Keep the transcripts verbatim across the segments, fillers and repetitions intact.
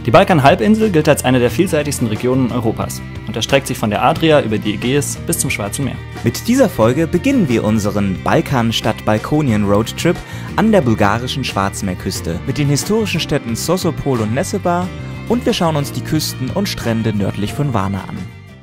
Die Balkanhalbinsel gilt als eine der vielseitigsten Regionen Europas und erstreckt sich von der Adria über die Ägäis bis zum Schwarzen Meer. Mit dieser Folge beginnen wir unseren Balkan-Stadt-Balkonien-Roadtrip an der bulgarischen Schwarzmeerküste mit den historischen Städten Sosopol und Nessebar und wir schauen uns die Küsten und Strände nördlich von Varna an.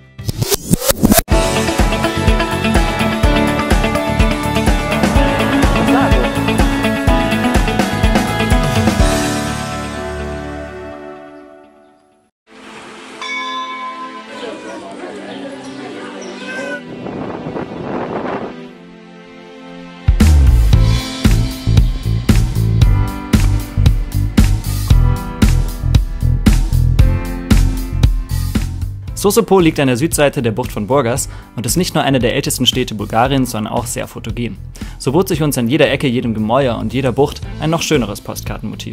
Sosopol liegt an der Südseite der Bucht von Burgas und ist nicht nur eine der ältesten Städte Bulgariens, sondern auch sehr fotogen. So bot sich uns an jeder Ecke, jedem Gemäuer und jeder Bucht ein noch schöneres Postkartenmotiv.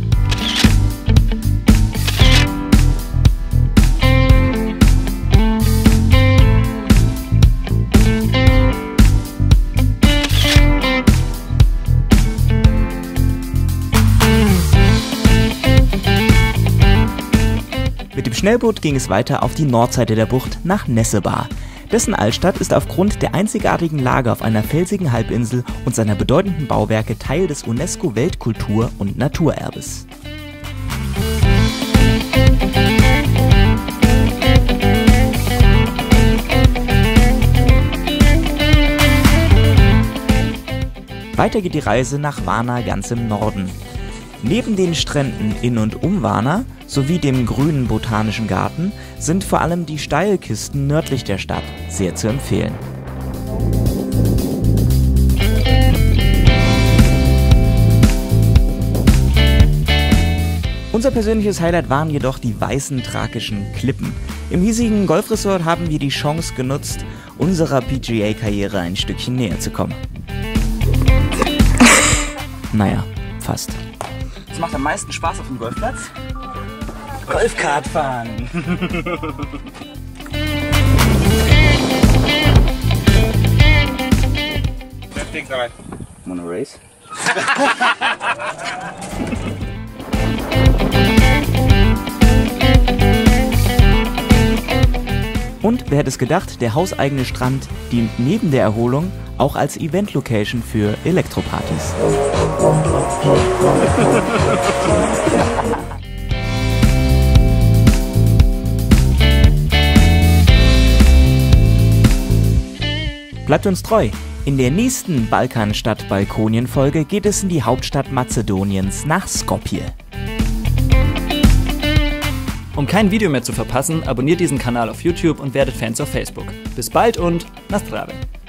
Mit dem Schnellboot ging es weiter auf die Nordseite der Bucht nach Nessebar. Dessen Altstadt ist aufgrund der einzigartigen Lage auf einer felsigen Halbinsel und seiner bedeutenden Bauwerke Teil des UNESCO-Weltkultur- und Naturerbes. Weiter geht die Reise nach Varna ganz im Norden. Neben den Stränden in und um Varna sowie dem grünen botanischen Garten sind vor allem die Steilküsten nördlich der Stadt sehr zu empfehlen. Unser persönliches Highlight waren jedoch die weißen thrakischen Klippen. Im hiesigen Golfresort haben wir die Chance genutzt, unserer P G A-Karriere ein Stückchen näher zu kommen. Naja, fast. Was macht am meisten Spaß auf dem Golfplatz? Golfkart fahren! Wanna race? Und wer hätte es gedacht, der hauseigene Strand dient neben der Erholung auch als Event-Location für Elektropartys. Bleibt uns treu! In der nächsten Balkan-Stadt-Balkonien-Folge geht es in die Hauptstadt Mazedoniens nach Skopje. Um kein Video mehr zu verpassen, abonniert diesen Kanal auf YouTube und werdet Fans auf Facebook. Bis bald und na zdrave!